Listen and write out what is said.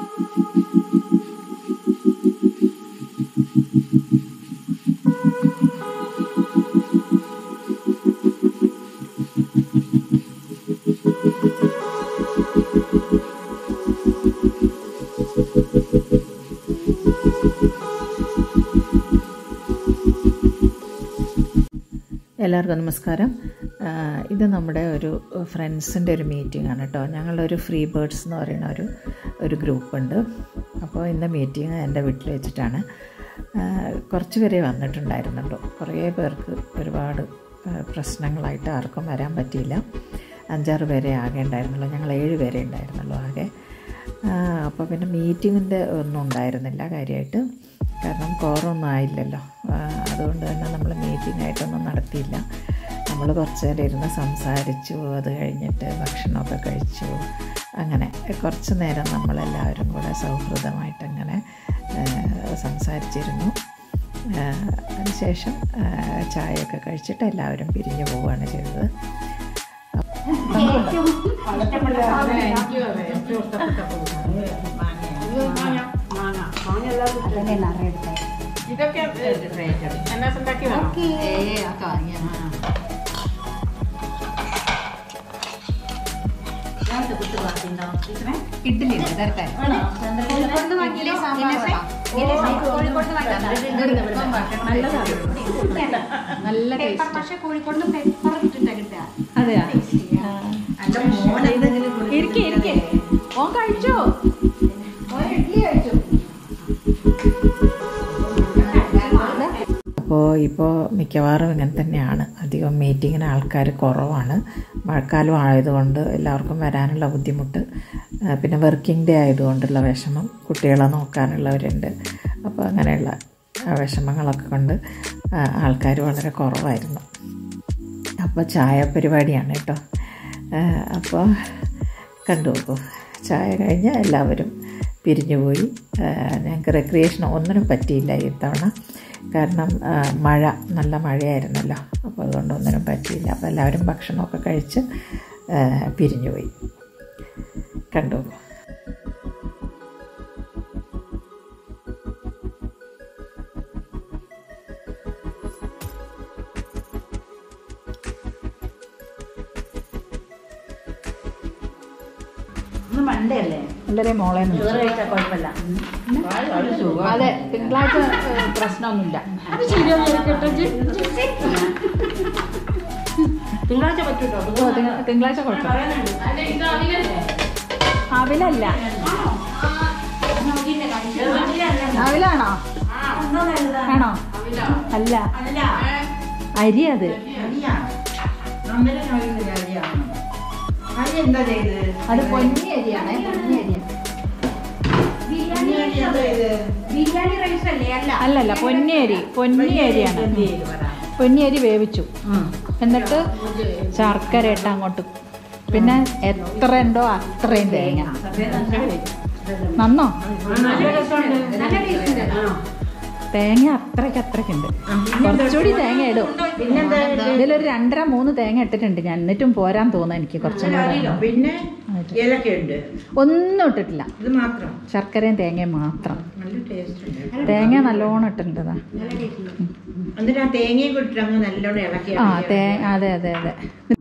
എല്ലാവർക്കും നമസ്കാരം. ഇത് നമ്മുടെ ഒരു ഫ്രണ്ട്സിൻ്റെ ഒരു മീറ്റിംഗ് ആണ് കേട്ടോ. ഞങ്ങളൊരു ഫ്രീ ബേർഡ്സ് എന്ന് പറയുന്ന ഒരു ഗ്രൂപ്പുണ്ട്. അപ്പോൾ ഇന്ന് മീറ്റിംഗ് എൻ്റെ വീട്ടിൽ വെച്ചിട്ടാണ്. കുറച്ച് പേരെ വന്നിട്ടുണ്ടായിരുന്നുള്ളൂ. കുറേ പേർക്ക് ഒരുപാട് പ്രശ്നങ്ങളായിട്ട് ആർക്കും വരാൻ പറ്റിയില്ല. 5-6 പേരെ ആകെ ഉണ്ടായിരുന്നുള്ളൂ. ഞങ്ങൾ 7 പേരെ ഉണ്ടായിരുന്നുള്ളൂ ആകെ. അപ്പോൾ പിന്നെ മീറ്റിങ്ങിൻ്റെ ഒന്നും ഉണ്ടായിരുന്നില്ല കാര്യമായിട്ട്, കാരണം കോറൊന്നും ആയില്ലല്ലോ. അതുകൊണ്ട് തന്നെ നമ്മൾ മീറ്റിംഗ് ആയിട്ടൊന്നും നടത്തിയില്ല. നമ്മൾ കുറച്ച് നേരം ഇരുന്ന് സംസാരിച്ചു. അത് കഴിഞ്ഞിട്ട് ഭക്ഷണമൊക്കെ കഴിച്ചു. അങ്ങനെ കുറച്ച് നേരം നമ്മളെല്ലാവരും കൂടെ സൗഹൃദമായിട്ടങ്ങനെ സംസാരിച്ചിരുന്നു. അതിനുശേഷം ചായയൊക്കെ കഴിച്ചിട്ട് എല്ലാവരും പിരിഞ്ഞു പോവുകയാണ് ചെയ്തത്. ഇതൊക്കെ ഇഡ്ഡലി നല്ല പക്ഷെ കോഴിക്കോട് പെപ്പർ ഇട്ടിട്ടാ കിട്ടുക. അതെയാ? ഇരിക്കെ ഓൻ കഴിച്ചോ? ഇപ്പോൾ മിക്കവാറും ഇങ്ങനെ തന്നെയാണ്. അധികം മീറ്റിങ്ങിന് ആൾക്കാർ കുറവാണ്. മഴക്കാലം ആയതുകൊണ്ട് എല്ലാവർക്കും വരാനുള്ള ബുദ്ധിമുട്ട്, പിന്നെ വർക്കിംഗ് ഡേ ആയതുകൊണ്ടുള്ള വിഷമം, കുട്ടികളെ നോക്കാനുള്ളവരുണ്ട്. അപ്പോൾ അങ്ങനെയുള്ള വിഷമങ്ങളൊക്കെ കൊണ്ട് ആൾക്കാർ വളരെ കുറവായിരുന്നു. അപ്പോൾ ചായ പരിപാടിയാണ് കേട്ടോ. അപ്പോൾ കണ്ടുപോകൂ. ചായ കഴിഞ്ഞ് എല്ലാവരും പിരിഞ്ഞുപോയി. ഞങ്ങൾക്ക് റെക്രിയേഷൻ ഒന്നിനും പറ്റിയില്ല ഈ തവണ, കാരണം നല്ല മഴയായിരുന്നല്ലോ. അപ്പോൾ അതുകൊണ്ട് ഒന്നിനും പറ്റിയില്ല. അപ്പോൾ എല്ലാവരും ഭക്ഷണമൊക്കെ കഴിച്ച് പിരിഞ്ഞുപോയി. കണ്ടു. മണ്ടയല്ലേ വളരെ മോളെ കുഴപ്പമില്ല. അതെ, തിങ്കളാഴ്ച പ്രശ്നമൊന്നുമില്ല. തിങ്കളാഴ്ച പറ്റൂട്ടോ? തിങ്കളാഴ്ച കുഴപ്പമില്ല. അവിലല്ല. അവിലാണോ? ആണോ? അല്ല, അരി. അത് അത് പൊന്നി അരിയാണ്. അല്ലല്ല, പൊന്നി അരിയാണ്. പൊന്നി അരി വേവിച്ചു, എന്നിട്ട് ശർക്കര ഇട്ട് അങ്ങോട്ട്, പിന്നെ എത്ര ഉണ്ടോ അത്രയും തേങ്ങ. നന്നോ? തേങ്ങ അത്രയ്ക്കുണ്ട്. കുറച്ചുകൂടി തേങ്ങ ഇടും. ഇതിലൊരു 2-3 തേങ്ങ ഇട്ടിട്ടുണ്ട് ഞാൻ. എന്നിട്ടും പോരാൻ തോന്നുന്നു എനിക്ക്. കുറച്ചും പിന്നെ ഒന്നും ഇട്ടിട്ടില്ല, ശർക്കരയും തേങ്ങയും മാത്രം. തേങ്ങ നല്ലോണം ഇട്ടിട്ടുണ്ടതാ. തേങ്ങയും അതെ.